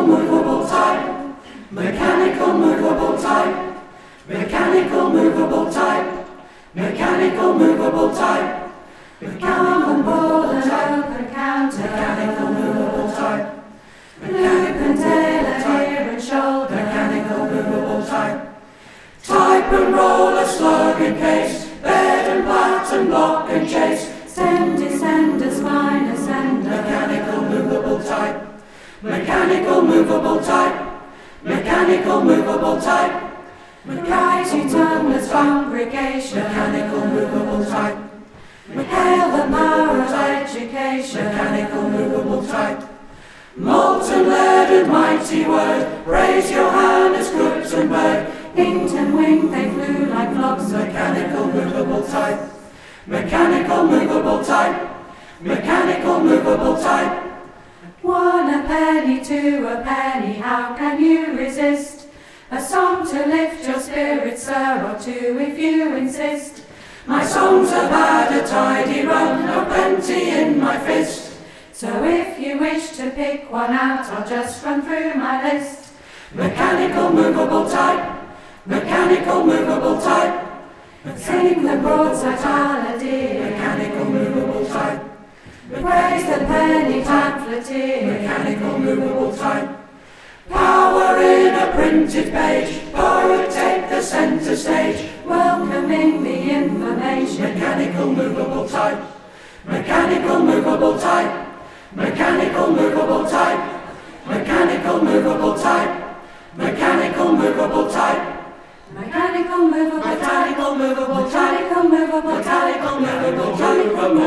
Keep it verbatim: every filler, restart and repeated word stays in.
Mechanical movable type. Mechanical movable type. Mechanical movable type. Mechanical movable type. Mechanical movable type. Mechanical movable type. Loop and tailor here and shoulder. Mechanical movable type. Type and roller, slug and case. Bed and plat and block and chase. Send, descender, spine, ascender. Mechanical movable type. Mechanical movable type. Mechanical movable type. Mighty tongueless congregation. Mechanical movable type. Hail the power of education. Mechanical movable type. Molten lead and mighty word. Praise Johannes Gutenberg. Inked and winged they flew like flocks. Mechanical movable type. Mechanical movable type. Mechanical movable type. One a penny, two a penny, how can you resist? A song to lift your spirits, sir, or two if you insist. My songs have had a tidy run, of plenty in my fist. So if you wish to pick one out, I'll just run through my list. Mechanical movable type. Mechanical movable type. Sing the broadside holiday. Mechanical movable type. Praise the penny pamphleteer. Mechanical movable type. Power in a printed page. Poet take the centre stage. Welcoming the information. Mechanical movable type. Mechanical movable type. Mechanical movable type. Mechanical movable type. Mechanical movable type. Mechanical movable type. Mechanical movable type. Mechanical movable type. Mechanical movable type.